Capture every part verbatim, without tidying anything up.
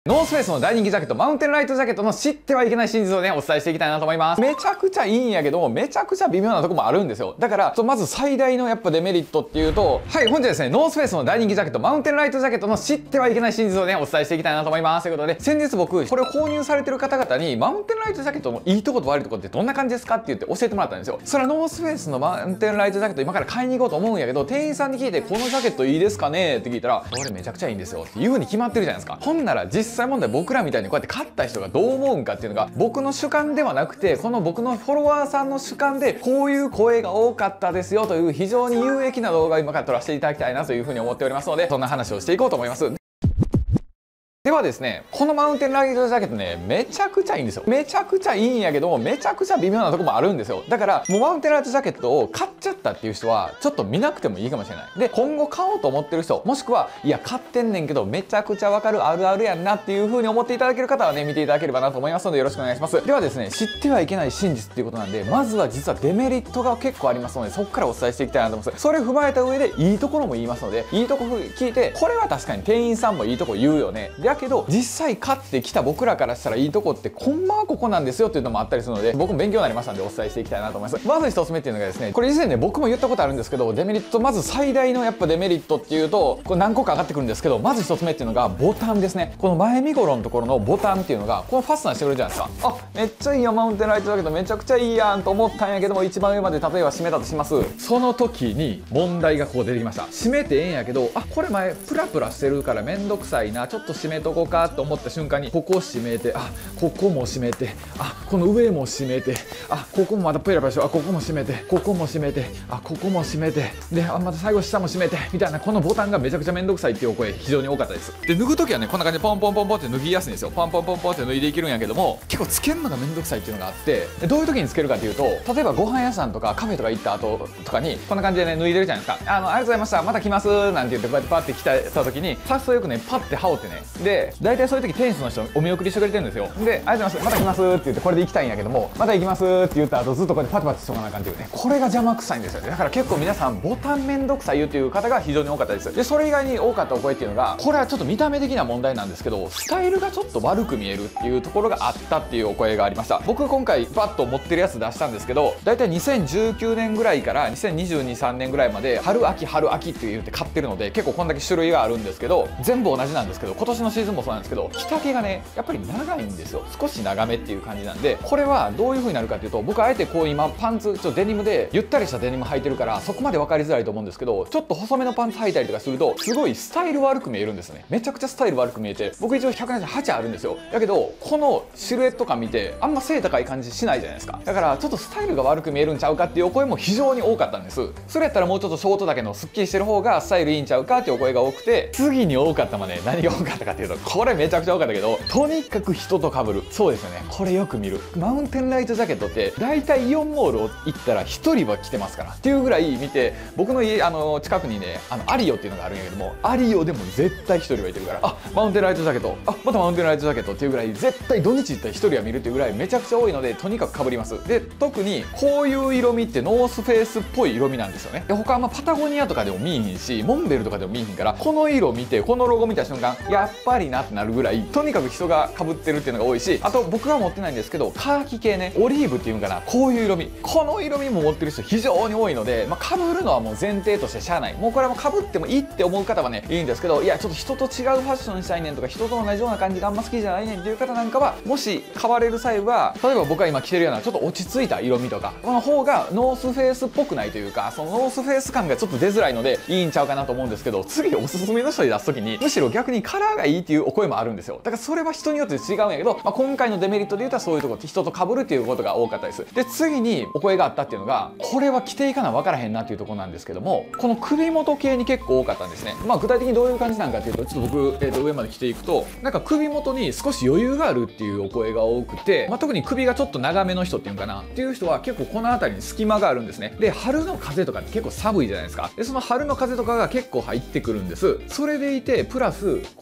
ノースフェイスの大人気ジャケット、マウンテンライトジャケットの知ってはいけない真実をね、お伝えしていきたいなと思います。めちゃくちゃいいんやけども、めちゃくちゃ微妙なとこもあるんですよ。だから、まず最大のやっぱデメリットっていうと、はい、本日はですね、ノースフェイスの大人気ジャケット、マウンテンライトジャケットの知ってはいけない真実をね、お伝えしていきたいなと思います。ということで、先日僕、これを購入されてる方々に、マウンテンライトジャケットのいいとこと悪いとこってどんな感じですかって言って教えてもらったんですよ。それはノースフェイスのマウンテンライトジャケット今から買いに行こうと思うんやけど、店員さんに聞いて、このジャケットいいですかねって聞いたら、これめちゃくちゃいいんですよっていう風に決まってるじゃないですか。ほんなら実際問題僕らみたいにこうやって買った人がどう思うんかっていうのが僕の主観ではなくて、この僕のフォロワーさんの主観でこういう声が多かったですよという非常に有益な動画を今から撮らせていただきたいなというふうに思っておりますので、そんな話をしていこうと思います。ではですね、このマウンテンライトジャケットね、めちゃくちゃいいんですよ。めちゃくちゃいいんやけども、めちゃくちゃ微妙なとこもあるんですよ。だから、もうマウンテンライトジャケットを買っちゃったっていう人は、ちょっと見なくてもいいかもしれない。で、今後買おうと思ってる人、もしくは、いや、買ってんねんけど、めちゃくちゃわかるあるあるやんなっていう風に思っていただける方はね、見ていただければなと思いますので、よろしくお願いします。ではですね、知ってはいけない真実っていうことなんで、まずは実はデメリットが結構ありますので、そこからお伝えしていきたいなと思います。それを踏まえた上で、いいところも言いますので、いいところ聞いて、これは確かに店員さんもいいとこ言うよね。だけど、実際買ってきた僕らからしたらいいとこってほんまはここなんですよっていうのもあったりするので、僕も勉強になりましたんでお伝えしていきたいなと思います。まず一つ目っていうのがですね、これ以前ね僕も言ったことあるんですけど、デメリット、まず最大のやっぱデメリットっていうと、これ何個か上がってくるんですけど、まず一つ目っていうのがボタンですね。この前身頃のところのボタンっていうのがこのファスナーしてくれるじゃないですか。あ、めっちゃいいよマウンテンライトだけどめちゃくちゃいいやんと思ったんやけども、一番上まで例えば閉めたとします。その時に問題がこう出てきました。閉めてええんやけど、あ、これ前プラプラしてるからめんどくさいな、ちょっと閉めとこうかと思った瞬間にここ閉めて、あ、ここも閉めて、あ、この上も閉めて、あ、ここもまたペラペラしよう、あ、ここも閉めて、ここも閉めて、あ、ここも閉めて、で、あ、また最後下も閉めてみたいな、このボタンがめちゃくちゃめんどくさいっていうお声非常に多かったです。で、脱ぐ時はねこんな感じでポンポンポンポンって脱ぎやすいんですよ。ポンポンポンポンって脱いでいけるんやけども、結構つけるのがめんどくさいっていうのがあって、でどういう時につけるかっていうと、例えばご飯屋さんとかカフェとか行った後とかにこんな感じでね脱いでるじゃないですか。あの、ありがとうございました、また来ますなんて言ってこうやってパッて来た時に早速よくねパッて羽織ってね、で大体そういう時店主の人お見送りしてくれてるんですよ。で、ありがとうございます、また来ますって言ってこれで行きたいんやけども、また行きますって言った後ずっとこうやってパチパチしとかなあかんっていうね、これが邪魔くさいんですよね。だから結構皆さんボタンめんどくさいよっていう方が非常に多かったです。で、それ以外に多かったお声っていうのが、これはちょっと見た目的な問題なんですけど、スタイルがちょっと悪く見えるっていうところがあったっていうお声がありました。僕今回バッと持ってるやつ出したんですけど、だいたいにせんじゅうきゅうねんぐらいからにせんにじゅうに、さんねんぐらいまで春秋春秋って言って買ってるので、結構こんだけ種類があるんですけど、全部同じなんですけど、今年のシーズンもそうなんですけど、着丈がねやっぱり長いんですよ。少し長めっていう感じなんで、これはどういう風になるかっていうと、僕あえてこう今パンツちょっとデニムでゆったりしたデニム履いてるからそこまで分かりづらいと思うんですけど、ちょっと細めのパンツ履いたりとかするとすごいスタイル悪く見えるんですね。めちゃくちゃスタイル悪く見えて、僕一応ひゃくななじゅうはちあるんですよ。だけどこのシルエット感見てあんま背高い感じしないじゃないですか。だからちょっとスタイルが悪く見えるんちゃうかっていうお声も非常に多かったんです。それやったらもうちょっとショートだけのスッキリしてる方がスタイルいいんちゃうかっていうお声が多くて、次に多かったのはね、何が多かったかっていうと、これめちゃくちゃ多かったけど、とにかく人と被る。そうですよね、これよく見る。マウンテンライトジャケットって大体イオンモールを行ったらひとりは着てますからっていうぐらい見て、僕の家あの近くにね、あのアリオっていうのがあるんやけども、アリオでも絶対ひとりはいてるから、あ、マウンテンライトジャケット、あ、またマウンテンライトジャケットっていうぐらい絶対土日行ったらひとりは見るっていうぐらいめちゃくちゃ多いので、とにかく被ります。で、特にこういう色味ってノースフェイスっぽい色味なんですよね。で、他はまあパタゴニアとかでも見えへんし、モンベルとかでも見えへんから、この色見てこのロゴ見た瞬間やっぱりなってなるぐらい、とにかく人が被ってるっていうのが多いし、あと僕は持ってないんですけどカーキ系ね、オリーブっていうのかな、こういう色味、この色味も持ってる人非常に多いので、まあ、被るのはもう前提としてしゃあない。もうこれはもう被ってもいいって思う方はねいいんですけど、いやちょっと人と違うファッションしたいねんとか、人と同じような感じがあんま好きじゃないねんっていう方なんかは、もし買われる際は、例えば僕が今着てるようなちょっと落ち着いた色味とかこの方がノースフェイスっぽくないというか、そのノースフェイス感がちょっと出づらいのでいいんちゃうかなと思うんですけど、次おすすめの人に出す時にむしろ逆にカラーがいいっていうお声もあるんですよ。だからそれは人によって違うんやけど、まあ、今回のデメリットで言うとそういうところ、人と被るっていうことが多かったです。で、次にお声があったっていうのが、これは着ていかな分からへんなっていうところなんですけども、この首元系に結構多かったんですね。まあ具体的にどういう感じなんかっていうと、ちょっと僕、えー、と上まで着ていくと、なんか首元に少し余裕があるっていうお声が多くて、まあ、特に首がちょっと長めの人っていうのかなっていう人は結構この辺りに隙間があるんですね。で、春の風とかって結構寒いじゃないですか。で、その春の風とかが結構入ってくるんです。それでいてプラスこのフ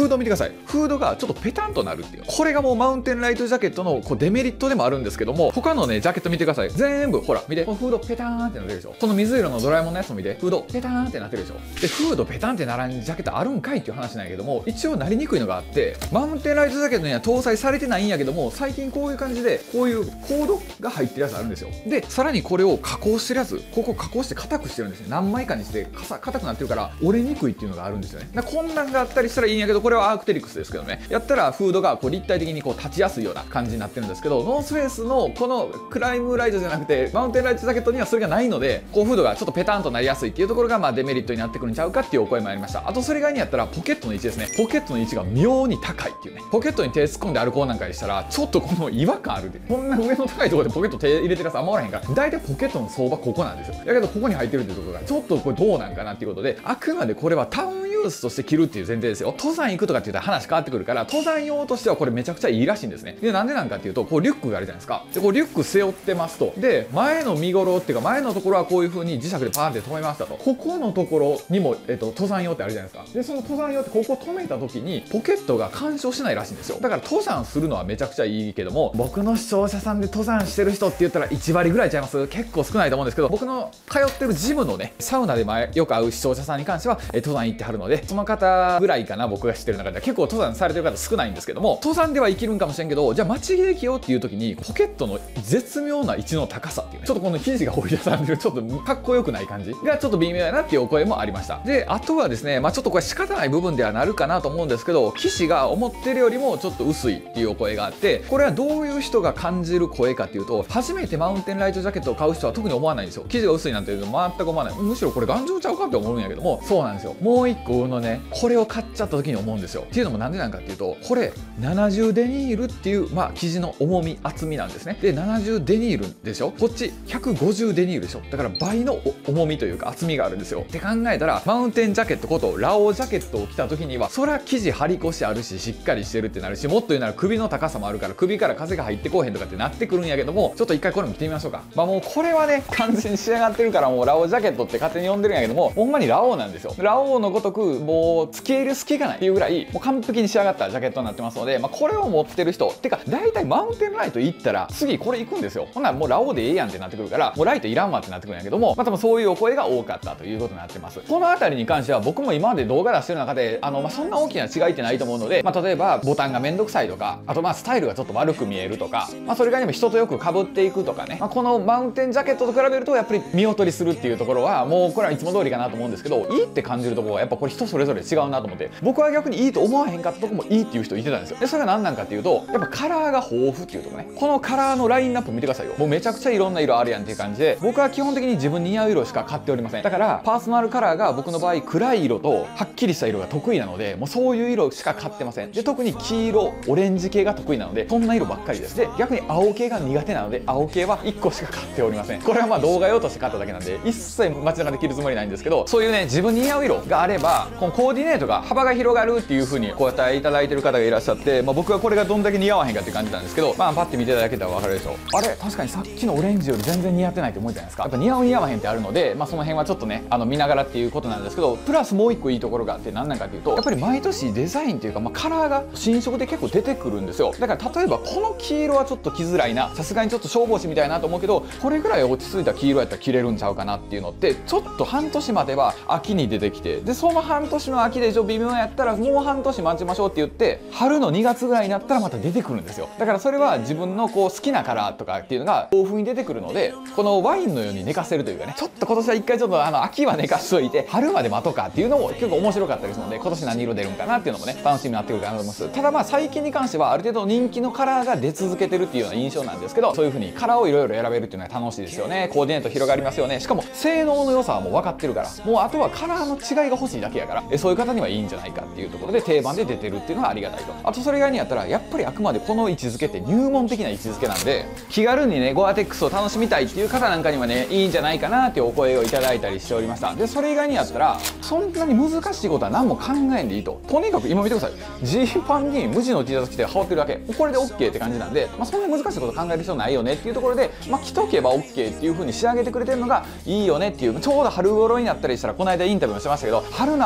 フード見てください。フードがちょっとペタンとなるっていう、これがもうマウンテンライトジャケットのこうデメリットでもあるんですけども、他のねジャケット見てください。全部ほら見て、このフードペターンってなってるでしょ。この水色のドラえもんのやつも見て、フードペターンってなってるでしょ。でフードペタンってならんジャケットあるんかいっていう話なんやけども、一応なりにくいのがあって、マウンテンライトジャケットには搭載されてないんやけども、最近こういう感じでこういうコードが入ってるやつあるんですよ。でさらにこれを加工してるやつ、ここ加工して硬くしてるんですよ。何枚かにして硬くなってるから折れにくいっていうのがあるんですよね。だからこんなんがあったりしたらいいんやけど、これはアークテリクスですけどね、やったらフードがこう立体的にこう立ちやすいような感じになってるんですけど、ノースフェイスのこのクライムライトじゃなくてマウンテンライトジャケットにはそれがないので、こうフードがちょっとペタンとなりやすいっていうところがまあデメリットになってくるんちゃうかっていうお声もありました。あとそれ以外にやったらポケットの位置ですね。ポケットの位置が妙に高いっていうね。ポケットに手突っ込んで歩こうなんかにしたらちょっとこの違和感あるで、こんな上の高いところでポケット手入れてるやつあんまおらへんから、大体ポケットの相場ここなんですよ。だけどここに入ってるっていうところがちょっとこれどうなんかなっていうことで、あくまでこれはタウンユースとして着るっていう前提ですよ。登山行くとかって言ったら話変わってくるから、登山用としてはこれめちゃくちゃいいらしいんですね。でなんでなんかっていうと、こうリュックがあるじゃないですか。でこうリュック背負ってますと、で前の身頃っていうか前のところはこういう風に磁石でパーンって止めましたと、ここのところにも、えっと、登山用ってあるじゃないですか。でその登山用ってここ止めた時にポケットが干渉しないらしいんですよ。だから登山するのはめちゃくちゃいいけども、僕の視聴者さんで登山してる人って言ったらいち割ぐらいちゃいます？結構少ないと思うんですけど、僕の通ってるジムのねサウナで前よく会う視聴者さんに関しては、え登山行ってはるので、その方ぐらいかな、僕が知ってる中では結構登山されてる方少ないんですけども、登山では生きるんかもしれんけど、じゃあ街で着ようっていう時にポケットの絶妙な位置の高さっていうね、ちょっとこの生地が掘り出されてるちょっとかっこよくない感じがちょっと微妙やなっていうお声もありました。であとはですね、まあちょっとこれ仕方ない部分ではなるかなと思うんですけど、生地が思ってるよりもちょっと薄いっていうお声があって、これはどういう人が感じる声かっていうと、初めてマウンテンライトジャケットを買う人は特に思わないんですよ。生地が薄いなんていうの全く思わない。むしろこれ頑丈ちゃうかって思うんやけども、そうなんですよ。もう一個のね、これを買っちゃった時に思うんですよ。っていうのもなんでなんかっていうと、これななじゅうデニールっていうまあ生地の重み厚みなんですね。でななじゅうデニールでしょ、こっちひゃくごじゅうデニールでしょ。だから倍の重みというか厚みがあるんですよ。って考えたら、マウンテンジャケットことラオウジャケットを着た時にはそりゃ生地張り越しあるし、しっかりしてるってなるし、もっと言うなら首の高さもあるから首から風が入ってこうへんとかってなってくるんやけども、ちょっと一回これも着てみましょうか。まあもうこれはね完全に仕上がってるからもうラオウジャケットって勝手に呼んでるんやけども、ほんまにラオウなんですよ。ラオウのごとくもう付け入る隙がないっていうぐらいもう完璧に仕上がったジャケットになってますので、まあ、これを持ってる人てか大体マウンテンライト行ったら次これ行くんですよ。ほんならもうラオウでええやんってなってくるから、もうライトいらんわってなってくるんやけども、まあ多分そういうお声が多かったということになってます。この辺りに関しては僕も今まで動画出してる中であの、まあ、そんな大きな違いってないと思うので、まあ、例えばボタンがめんどくさいとか、あとまあスタイルがちょっと悪く見えるとか、まあ、それ以外にも人とよく被っていくとかね、まあ、このマウンテンジャケットと比べるとやっぱり見劣りするっていうところはもうこれはいつも通りかなと思うんですけど、いいって感じるところはやっぱこれ人それぞれ違うなと思って、僕は逆にいいと思わへんかったとこもいいっていう人いてたんですよ。でそれが何なんかっていうと、やっぱカラーが豊富っていうとこね、このカラーのラインナップ見てくださいよ。もうめちゃくちゃいろんな色あるやんっていう感じで、僕は基本的に自分に似合う色しか買っておりません。だからパーソナルカラーが僕の場合暗い色とはっきりした色が得意なので、もうそういう色しか買ってません。で特に黄色オレンジ系が得意なのでそんな色ばっかりです。で逆に青系が苦手なので青系はいっこしか買っておりません。これはまあ動画用として買っただけなんで一切街中で着るつもりないんですけど、そういうね自分に似合う色があればこのコーディネートが幅が広がるっていう風にこうやっていただいてる方がいらっしゃって、まあ、僕はこれがどんだけ似合わへんかっていう感じなんですけど、まあパッて見ていただけたら分かるでしょう。あれ確かにさっきのオレンジより全然似合ってないって思うじゃないですか。やっぱ似合う似合わへんってあるので、まあその辺はちょっとねあの見ながらっていうことなんですけど、プラスもう一個いいところがあって何なんかっていうと、やっぱり毎年デザインっていうか、まあ、カラーが新色で結構出てくるんですよ。だから例えばこの黄色はちょっと着づらいな、さすがにちょっと消防士みたいなと思うけど、これぐらい落ち着いた黄色やったら着れるんちゃうかなっていうのってちょっと半年までは秋に出てきて、でその半年の秋で一応微妙やったらもう半年待ちましょうって言って春のにがつぐらいになったらまた出てくるんですよ。だからそれは自分のこう好きなカラーとかっていうのが豊富に出てくるので、このワインのように寝かせるというかね、ちょっと今年は一回ちょっとあの秋は寝かしといて春まで待とうかっていうのも結構面白かったりするので、今年何色出るんかなっていうのもね楽しみになってくるかなと思います。ただまあ最近に関してはある程度人気のカラーが出続けてるっていうような印象なんですけど、そういう風にカラーをいろいろ選べるっていうのは楽しいですよね。コーディネート広がりますよね。しかも性能の良さはもう分かってるから、もうあとはカラーの違いが欲しいだけやから、えそういう方にはいいんじゃないかっていうところで定番で出てるっていうのはありがたいと。あとそれ以外にやったらやっぱりあくまでこの位置づけって入門的な位置づけなんで、気軽にねゴアテックスを楽しみたいっていう方なんかにはねいいんじゃないかなっていうお声をいただいたりしておりました。でそれ以外にやったらそんなに難しいことは何も考えんでいいと。とにかく今見てください、ジーパンに無地の T シャツ着て羽織ってるだけ、これで OK って感じなんで、まあ、そんなに難しいこと考える必要ないよねっていうところで、まあ、着とけば OK っていう風に仕上げてくれてるのがいいよねっていう。ちょうど春頃になったりしたら、この間インタビューもしてましたけど、春な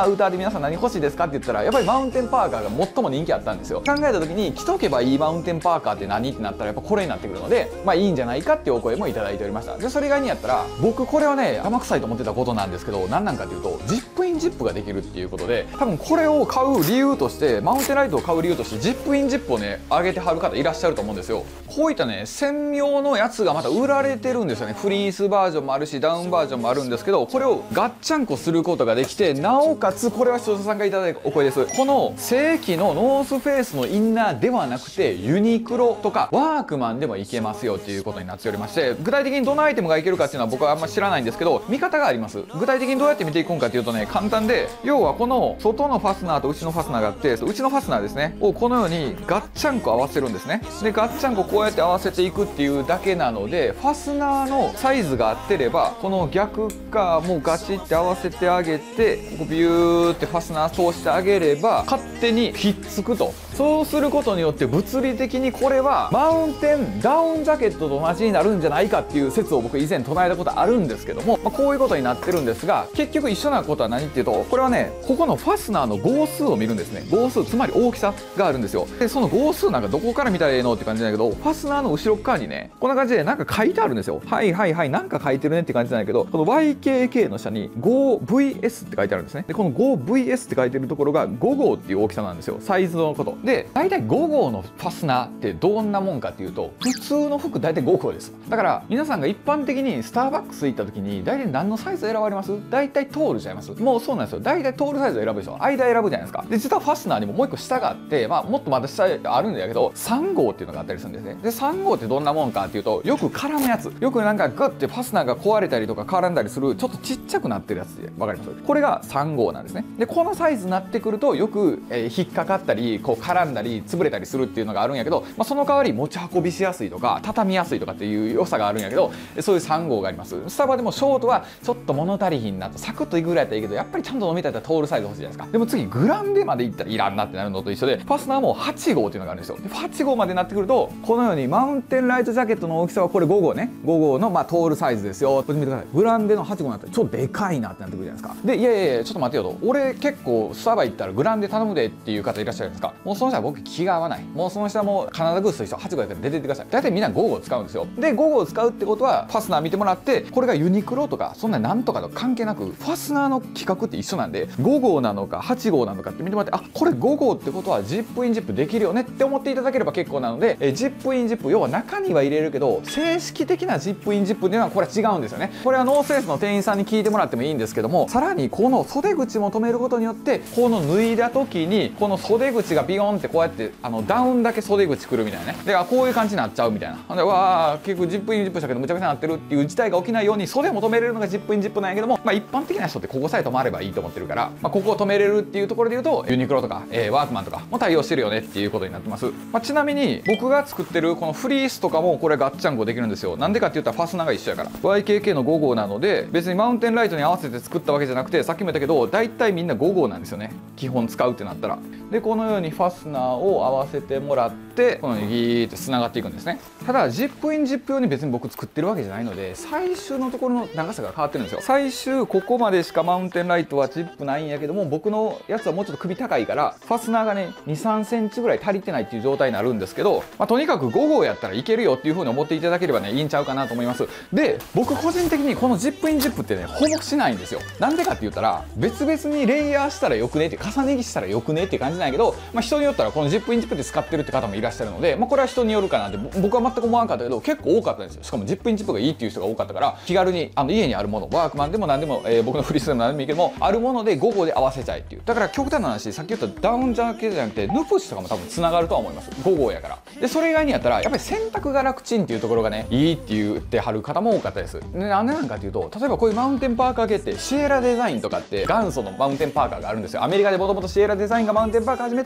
アウターで皆さん何欲しいですかって言ったらやっぱりマウンテンパーカーが最も人気あったんですよ。考えた時に着とけばいいマウンテンパーカーって何ってなったらやっぱこれになってくるので、まあいいんじゃないかっていうお声もいただいておりました。でそれ以外にやったら僕これはね甘臭いと思ってたことなんですけど、何なんかっていうとジップインジップができるっていうことで、多分これを買う理由としてマウンテンライトを買う理由としてジップインジップをね上げてはる方いらっしゃると思うんですよ。こういったね専用のやつがまた売られてるんですよね。フリースバージョンもあるしダウンバージョンもあるんですけど、これをガッチャンコすることができて、なおかつこれは視聴者さんからいただいたお声です。この正規のノースフェイスのインナーではなくてユニクロとかワークマンでもいけますよっていうことになっておりまして、具体的にどのアイテムがいけるかっていうのは僕はあんま知らないんですけど、見方があります。具体的にどうやって見ていくんかっていうとね簡単で、要はこの外のファスナーと内のファスナーがあって、内のファスナーですねをこのようにガッチャンコ合わせるんですね。でガッチャンコこうやって合わせていくっていうだけなので、ファスナーのサイズが合ってればこの逆側もガチって合わせてあげて、ここビューってファスナー通してあげれば勝手にひっつくと。そうすることによって物理的にこれはマウンテンダウンジャケットと同じになるんじゃないかっていう説を僕以前唱えたことあるんですけども、まあ、こういうことになってるんですが、結局一緒なことは何っていうと、これはねここのファスナーの号数を見るんですね。号数つまり大きさがあるんですよ。でその号数なんかどこから見たらええのって感じなんだけど、ファスナーの後ろ側にねこんな感じでなんか書いてあるんですよ。はいはいはいなんか書いてるねって感じなんだけど、この ワイケーケー の下に ごブイエス って書いてあるんですね。でこの ごブイエス って書いてるところがご号っていう大きさなんですよ、サイズのことで。大体ご号のファスナーってどんなもんかっていうと、普通の服大体ご号です。だから皆さんが一般的にスターバックス行った時に大体何のサイズ選ばれます？大体トールちゃいます？もうそうなんですよ。大体トールサイズを選ぶでしょ。間選ぶじゃないですか。で実はファスナーにももう一個下があって、まあもっとまだ下あるんだけどさん号っていうのがあったりするんですね。でさん号ってどんなもんかっていうと、よく絡むやつ、よくなんかグッてファスナーが壊れたりとか絡んだりするちょっとちっちゃくなってるやつで分かります？これがさん号なんですね。でこのサイズになってくるとよく、えー、引っかかったりこう絡んだり潰れたりするっていうのがあるんやけど、まあ、その代わり持ち運びしやすいとか畳みやすいとかっていう良さがあるんやけど、そういうさん号があります。スタバでもショートはちょっと物足りひんなと、サクッといくぐらいやったらいいけどやっぱりちゃんと飲みたいったらトールサイズ欲しいじゃないですか。でも次グランデまでいったらいらんなってなるのと一緒で、ファスナーもはち号っていうのがあるんですよ。ではち号までになってくるとこのようにマウンテンライトジャケットの大きさはこれご号ね、ご号のまあトールサイズですよ。これ見てください。グランデのはち号になったらちょっとでかいなってなってくるじゃないですか。でいやいやいやちょっと待てよと、俺結構スタバ行ったらグランデ頼むでっていう方いらっしゃるんですか。もうその人は僕気が合わない。もうその人はもうカナダグースと一緒はち号やから出てってください。大体みんなご号使うんですよ。でご号使うってことはファスナー見てもらって、これがユニクロとかそんななんとかと関係なくファスナーの規格って一緒なんで、ご号なのかはち号なのかって見てもらって、あこれご号ってことはジップインジップできるよねって思っていただければ結構なので、えジップインジップ要は中には入れるけど正式的なジップインジップっていうのはこれは違うんですよね。これはノースフェイスの店員さんに聞いてもらってもいいんですけども、さらにこの袖口も止めることによってこの脱いだ時にこの袖口がビヨンってこうやってあのダウンだけ袖口くるみたいなね。であこういう感じになっちゃうみたいな。でわあ結局ジップインジップしたけどむちゃくちゃなってるっていう事態が起きないように袖も止めれるのがジップインジップなんやけども、まあ、一般的な人ってここさえ止まればいいと思ってるから、まあ、ここを止めれるっていうところで言うとユニクロとか、えー、ワークマンとかも対応してるよねっていうことになってます。まあ、ちなみに僕が作ってるこのフリースとかもこれガッチャンコできるんですよ。なんでかって言ったらファスナーが一緒やから ワイケーケー のご号なので、別にマウンテンライトに合わせて作ったわけじゃなくて、さっきも言ったけど大体みんなご号なんですよね、基本使うってなったら。でこのようにファスナーを合わせてもらってこのようにギーってつながっていくんですね。ただジップインジップ用に別に僕作ってるわけじゃないので、最終のところの長さが変わってるんですよ。最終ここまでしかマウンテンライトはジップないんやけども、僕のやつはもうちょっと首高いからファスナーがねにさんセンチぐらい足りてないっていう状態になるんですけど、まあ、とにかくご号やったらいけるよっていう風に思っていただければねいいんちゃうかなと思います。で僕個人的にこのジップインジップってねほぼしないんですよ。なんでかって言ったら別々にレイヤーしたらよくねって重ね着したらよくねっていう感じなんやけど、まあ、人によったらこのジップインジップで使ってるって方もいらっしゃるので、まあ、これは人によるかなって僕は全く思わなかったけど結構多かったんですよ。しかもジップインジップがいいっていう人が多かったから、気軽にあの家にあるもの、ワークマンでも何でも、えー、僕のフリースでも何でもいいけどもあるものでご号で合わせちゃえっていう。だから極端な話、さっき言ったダウンジャケじゃなくてヌプシとかも多分つながるとは思います、ご号やから。でそれ以外にやったらやっぱり洗濯が楽ちんっていうところがねいいって言ってはる方も多かったです。でなんでなんかっていうと、例えばこういうマウンテンパーカー系ってシエラデザインとかって元祖のマウンテンパーカーがあるんですよ。アメリカでもともとシエラデザインがマウンテンパーカー始めてノースフェイ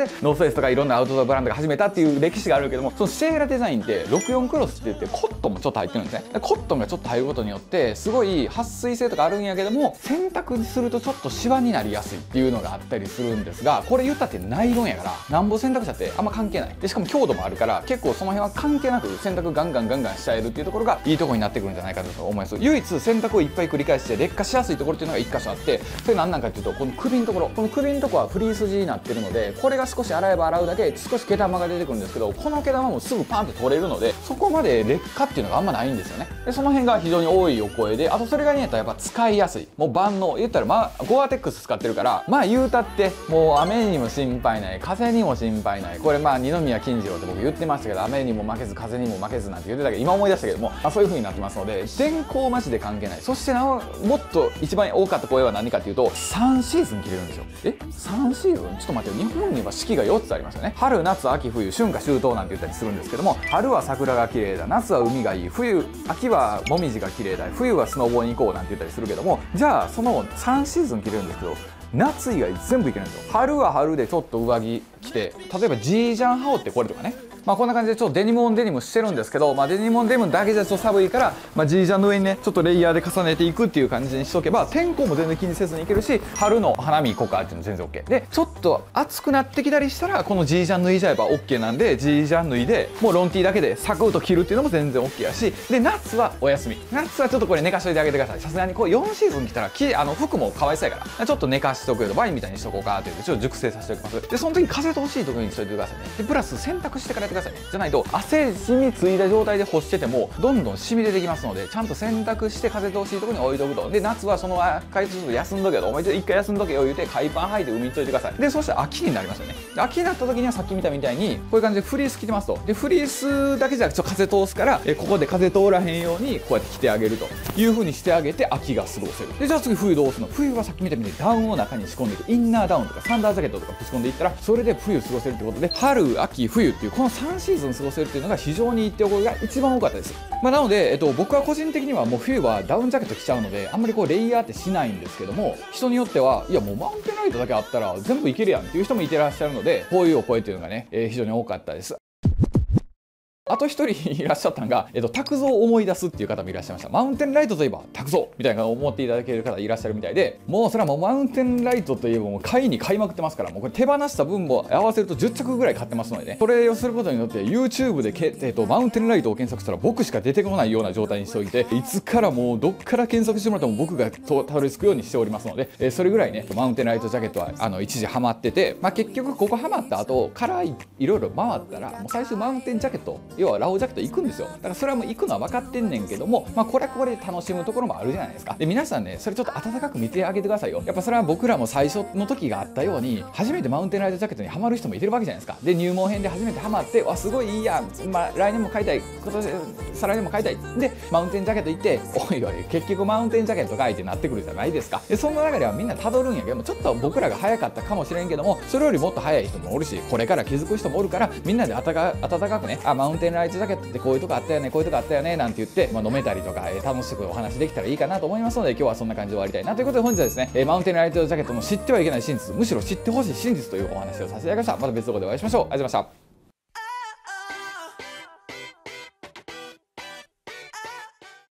ですとかいろんなアウトドアブランドが始めたっていう歴史があるけども、そのシェーラデザインってろくじゅうよんクロスって言ってコットンもちょっと入ってるんですね。コットンがちょっと入ることによってすごい撥水性とかあるんやけども、洗濯するとちょっとシワになりやすいっていうのがあったりするんですが、これ言ったってナイロンやからなんぼ洗濯車ってあんま関係ない。でしかも強度もあるから結構その辺は関係なく洗濯ガンガンガンガンしちゃえるっていうところがいいところになってくるんじゃないかと思います。唯一洗濯をいっぱい繰り返して劣化しやすいところっていうのがいっ箇所あって、それ何なんかっていうとこの首のところ、この首のところはフリース地になってるので、これが少し洗えば洗うだけ少し毛玉が出てくるんですけど、この毛玉もすぐパンって取れるのでそこまで劣化っていうのがあんまないんですよね。でその辺が非常に多いお声で、あとそれがねやったらやっぱ使いやすい、もう万能言ったら、まあ、ゴアテックス使ってるから、まあ言うたってもう雨にも心配ない、風にも心配ない。これまあ二宮金次郎って僕言ってましたけど、雨にも負けず風にも負けずなんて言ってたけど、今思い出したけども、まあ、そういう風になってますので天候マジで関係ない。そしてなおもっと一番多かった声は何かっていうと、さんシーズン切れるんですよ。えさんシーズンちょっと待ってよ、日本には四季がよっつありますよね。春夏秋冬、春夏秋冬なんて言ったりするんですけども、春は桜が綺麗だ、夏は海がいい、冬秋はもみじが綺麗だ、冬はスノボに行こうなんて言ったりするけども、じゃあそのさんシーズン切れるんですけど、夏以外全部いけるんですよ。春は春でちょっと上着着て、例えばジージャン羽織ってこれとかね、まあこんな感じでちょっとデニムオンデニムしてるんですけど、まあ、デニムオンデニムだけじゃちょっと寒いから、まあ、ジージャンの上にねちょっとレイヤーで重ねていくっていう感じにしとけば、天候も全然気にせずにいけるし、春の花見行こうかっていうの全然 OK で、ちょっと暑くなってきたりしたらこのジージャン脱いじゃえば OK なんで、ジージャン脱いでもうロンティーだけでサクッと着るっていうのも全然 OK やし、で夏はお休み、夏はちょっとこれ寝かしといてあげてください。さすがにこうよんシーズン着たらきあの服もかわいそうやから、ちょっと寝かしとくよ、ワインみたいにしとこうかって言ってちょっと熟成させておきます。でその時風通しいいところにしといてくださいね。でプラス洗濯してからやってくださいね。じゃないと汗染みついた状態で干しててもどんどん染み出てきますので、ちゃんと洗濯して風通しいいところに置いとくと。で夏はその回数ちょっと休んどけよ、お前一回休んどけよ言うて海パン履いて海にといてください。でそして秋になりますよね。で秋になった時にはさっき見たみたいにこういう感じでフリース着てますと。でフリースだけじゃちょっと風通すからえここで風通らへんようにこうやって着てあげるという風にしてあげて秋が過ごせる。でじゃあ次冬どうするの。冬はさっき見たみたいにダウンを中に仕込んでいく、インナーダウンとかサンダージャケットとかぶち込んでいったらそれで冬過ごせるってことで、春秋冬っていうこのさんシーズン過ごせるっていうのが非常にいいってお声が一番多かったです。まあ、なので、えっと、僕は個人的にはもう冬はダウンジャケット着ちゃうのであんまりこうレイヤーってしないんですけども、人によってはいやもうマウンテンライトだけあったら全部いけるやんっていう人もいてらっしゃるので、こういうお声っていうのがね、えー、非常に多かったです。あと一人いらっしゃったのが、えっと、卓蔵を思い出すっていう方もいらっしゃいました。マウンテンライトといえば卓蔵みたいなのを思っていただける方いらっしゃるみたいで、もうそれはもうマウンテンライトといえばもう買いに買いまくってますから、もうこれ手放した分も合わせるとじゅっちゃくぐらい買ってますのでね、それをすることによって YouTube でけ、えっと、マウンテンライトを検索したら僕しか出てこないような状態にしておいて、いつからもうどっから検索してもらっても僕がたどり着くようにしておりますので、えー、それぐらいねマウンテンライトジャケットはあの一時ハマってて、まあ、結局ここハマった後からいろいろ回ったらもう最終マウンテンジャケット、要はラオジャケット行くんですよ。だからそれはもう行くのは分かってんねんけども、まあこれはこれで楽しむところもあるじゃないですか。で皆さんねそれちょっと温かく見てあげてくださいよ。やっぱそれは僕らも最初の時があったように初めてマウンテンライトジャケットにハマる人もいてるわけじゃないですか。で入門編で初めてハマってわすごいいいやん、まあ、来年も買いたい、今年再来年も買いたいでマウンテンジャケット行って、おいおい結局マウンテンジャケット買いってなってくるじゃないですか。でその中ではみんなたどるんやけども、ちょっと僕らが早かったかもしれんけども、それよりもっと早い人もおるしこれから気づく人もおるから、みんなで温か温かくね、あマウンテンライトジャケットってこういうとこあったよね、こういうとこあったよねなんて言って、まあ、飲めたりとか、えー、楽しくお話できたらいいかなと思いますので、今日はそんな感じで終わりたいなということで、本日はですね、えー、マウンテンライトジャケットの知ってはいけない真実、むしろ知ってほしい真実というお話をさせていただきました。また別の動画でお会いしましょう。ありがとうございました。